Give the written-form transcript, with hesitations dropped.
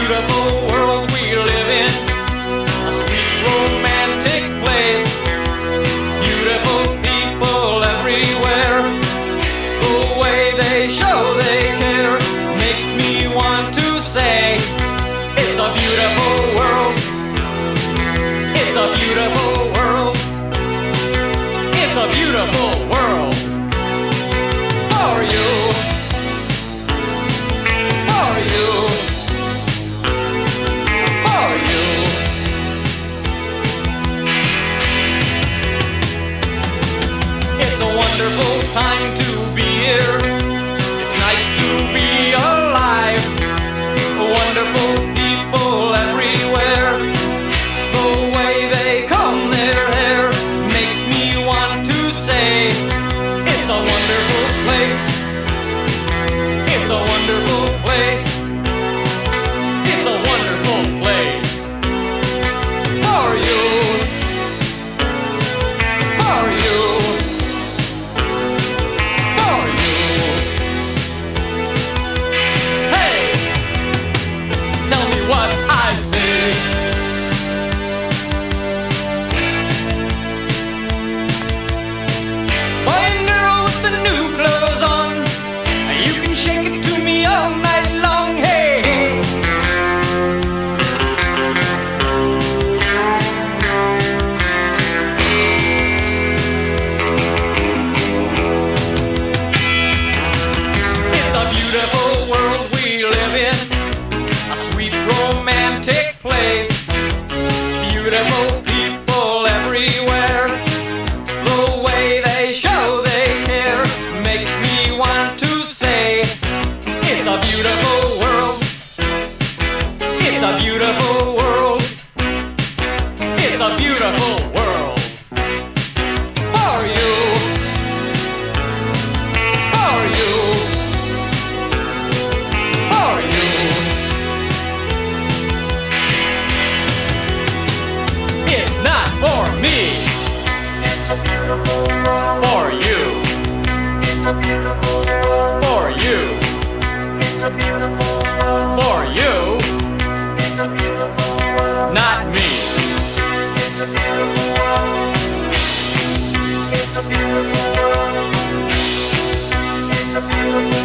beautiful world we live in, a sweet romantic place. Beautiful people everywhere, the way they show they care makes me want to say, it's a beautiful world. It's a beautiful world. It's a beautiful world for you. For you. For you. It's a wonderful time to be here. It's nice to be alive. Wonderful people everywhere, the way they comb their hair makes me want to say, it's a wonderful place. It's a wonderful place. It's a wonderful place for you. For you. For you. Hey! Tell me what I say. Boy and girl with the new clothes on, you can shake it to me all night long. Hey, hey. It's a beautiful world we live in, a sweet romantic place. Beautiful people everywhere, the way they show they care makes me want to say, it's a beautiful world. It's a beautiful world. It's a beautiful world for you. For you. For you. It's not for me. It's a beautiful world for you. It's a beautiful world for you. It's a beautiful world for you. It's a beautiful world, not me. It's a beautiful world. It's a beautiful world. It's a beautiful